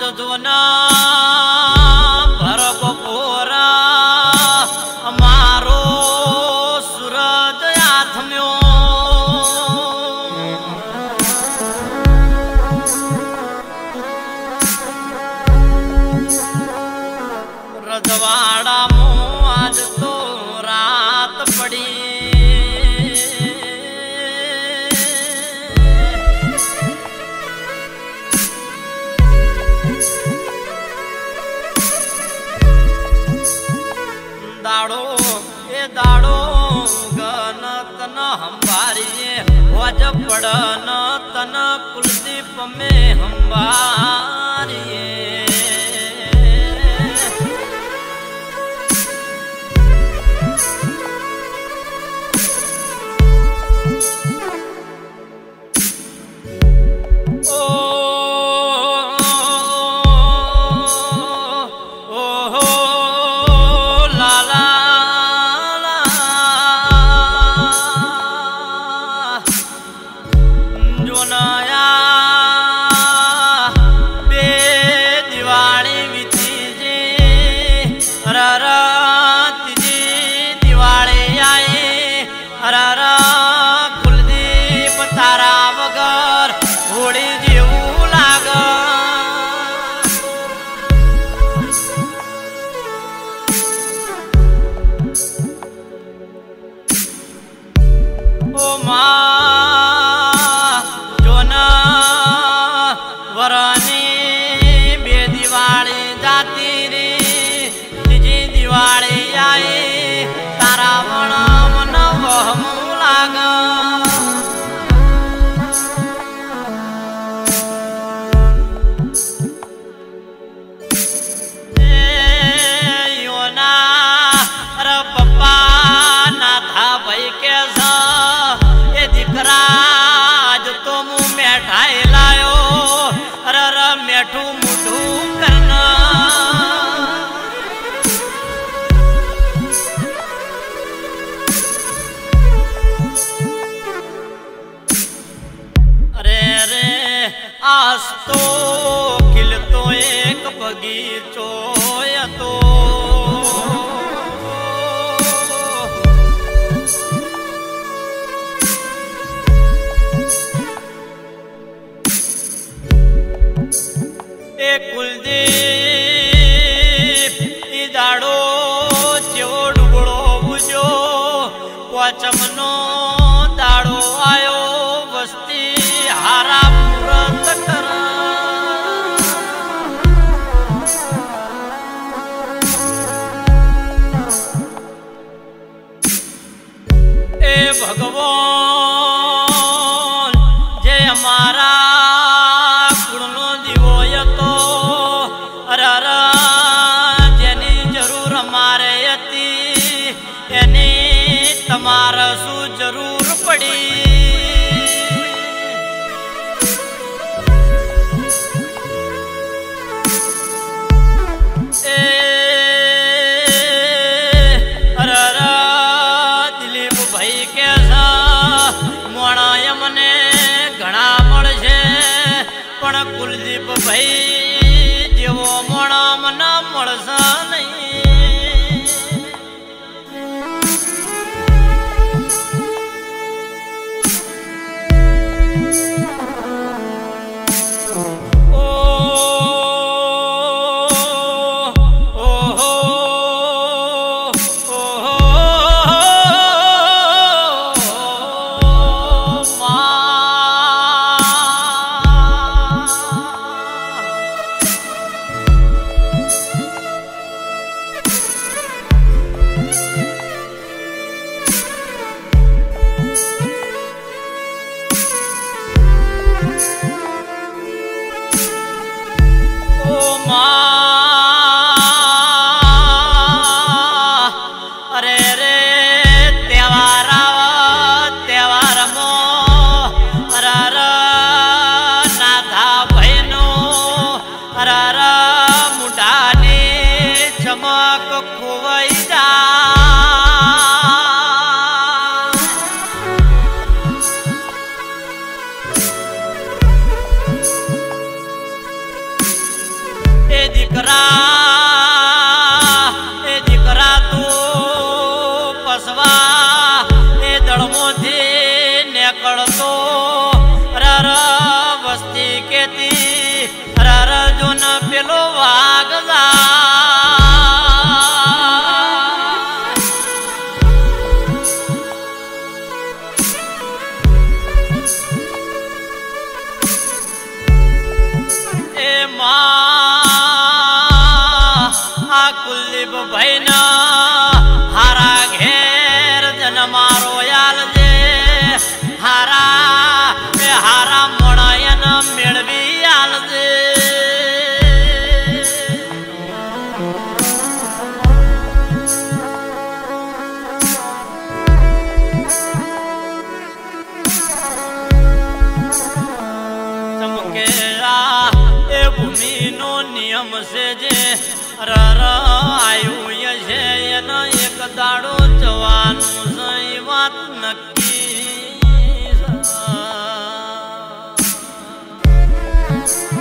जो ना भर बपोरा अमारो सूरज आथम्यो रजवाड़ा मुँह आज तो रात पड़ी दाड़ो गन तन हमारी वज पड़न तन कुलदीप में हमारी कुलदीप तारा वगर घोड़ी जेवू लाग ओ माँ जोना वरानी बे दिवाली जाती रे तीजी दिवाली आई तारा मना मन वहम लागा योना अरे पप्पा ना था भाई कैसा ये दिखरा आज तो मुँह में ढाई लायो अरे मेठू मुठू करना आज तो खिल तो एक बगीचो या तो एक कुलदीप दाड़ो जेवो डुगड़ो बुझो क्वाचमनो दाड़ो आयो वस्ती हारा भगवान जे हमारा कुड़नो दिवो ये तो अरे जेनी जरूर हमारे यती यानी तमारा सु जरूर पड़ी कुलदीप भाई जेवो मोणा मना मळसा नहीं आ कुलदीप भाई न हारा घेर जन मारो याल जे हारा हारा मोड़ायन मेड़वी याल जे भूमि नो नियम से जे आयु ये एक दाड़ो जवान सही बात नक्की